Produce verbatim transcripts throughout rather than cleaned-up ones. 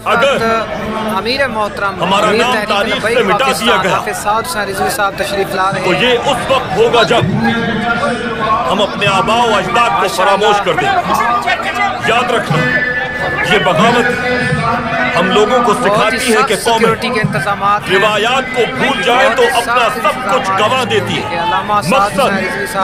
अगर अमीर मोहतरम हमारा नाम तारीख से मिटा दिया गया साहब तशरीफ ला रहे तो ये उस वक्त होगा जब हम अपने आबा व अजदाद को फरामोश कर दें। याद रखना, ये बगावत हम लोगों को सिखाती है कि कौमें रिवायात को भूल जाए तो अपना सब कुछ गंवा देती है। मकसद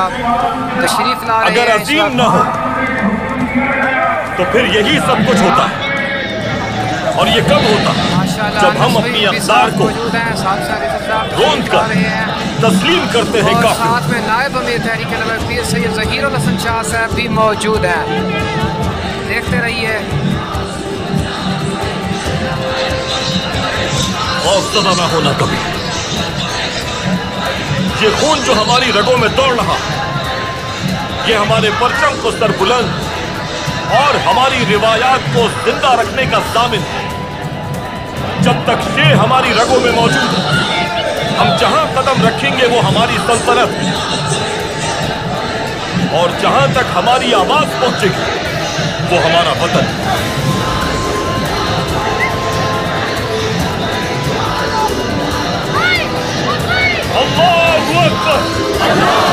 अगर अजीम न हो तो फिर यही सब कुछ होता है। और ये कब होता है? जब हम अपनी अक़दार को रोंद कर तस्लीम करते हैं। और साथ में नायब अमीर तहरीक पीर सैयद ज़हीरुल हसन शाह साहब भी मौजूद हैं। देखते रहिए। खौफज़दा ना होना कभी। ये खून जो हमारी रगों में दौड़ रहा है, ये हमारे परचम को सरबुलंद और हमारी रिवायात को जिंदा रखने का ज़ामिन है। जब तक ये हमारी रगों में मौजूद है, हम जहां कदम रखेंगे वो हमारी सल्तनत है। और जहां तक हमारी आवाज पहुंचेगी वो हमारा वतन है। अल्लाहू अकबर।